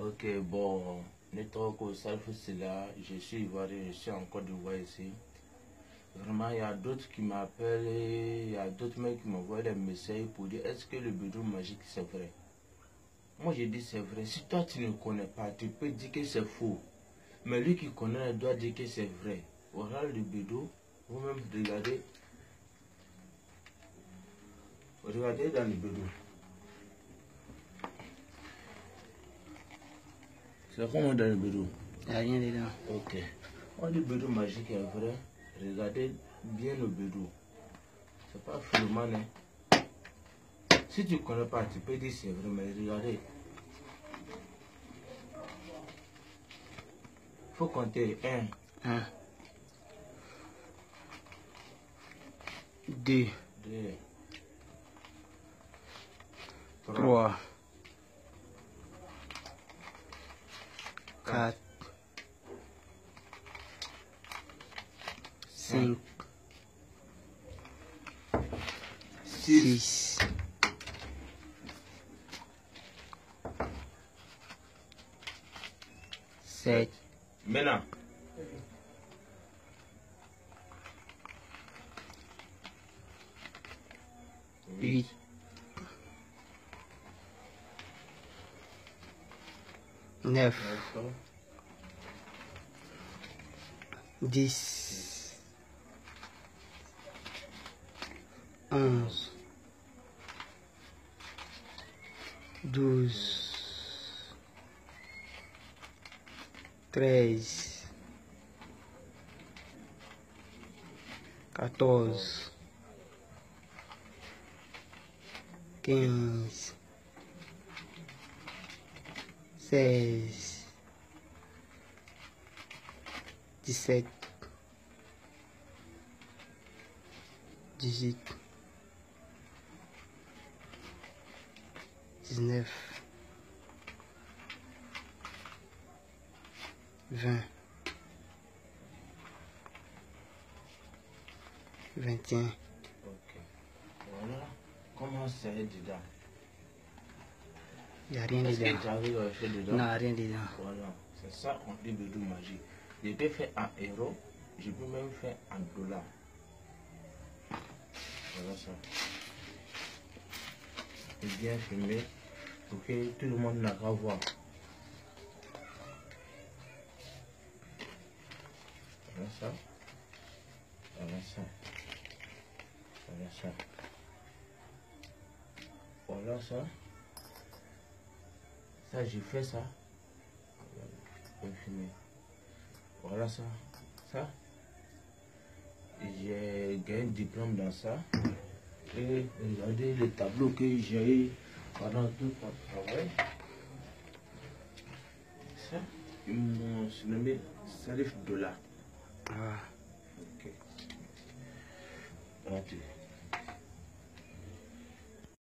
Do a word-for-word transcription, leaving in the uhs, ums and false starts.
Ok, bon, notre Salf, c'est là, je suis ivoirien, je suis en Côte d'Ivoire ici. Vraiment, il y a d'autres qui m'appellent, il y a d'autres mecs qui m'envoient des messages pour dire est-ce que le bidon magique c'est vrai? Moi je dis c'est vrai. Si toi tu ne connais pas, tu peux dire que c'est faux. Mais lui qui connaît doit dire que c'est vrai. Voilà le bidon, vous-même regardez. Regardez dans le bidon. C'est comment dans le bidon? Il n'y a rien dedans. Ok. On dit bidon magique est vrai. Regardez bien le bidon. C'est pas Freeman, hein. Si tu connais pas, tu peux dire c'est vrai, mais regardez. Faut compter un. un, deux, deux, trois, quatre, cinq, six, sept. Maintenant. huit, neuf, dix, onze, douze, treize, quatorze, quinze, seize, dix-sept, dix-huit, dix-neuf, vingt, vingt et un. Ok. Voilà. Comment c'est dedans? Il n'y a rien Est-ce que dedans. tu arrives à faire dedans? Non, rien dedans. Voilà. C'est ça, on dit bidon magique. Je peux faire en euros, je peux même faire en dollars. Voilà ça. C'est bien filmé pour que tout le monde n'a qu'à voir. Voilà ça. Voilà ça. Voilà ça. Voilà ça. Ça, j'ai fait ça. Voilà, filmé. Voilà ça. Ça. J'ai gagné un diplôme dans ça. Et regardez le tableau que j'ai eu pendant tout mon travail. Ça, ils m'ont surnommé Salif Dollar. Ah. Ok. Attends.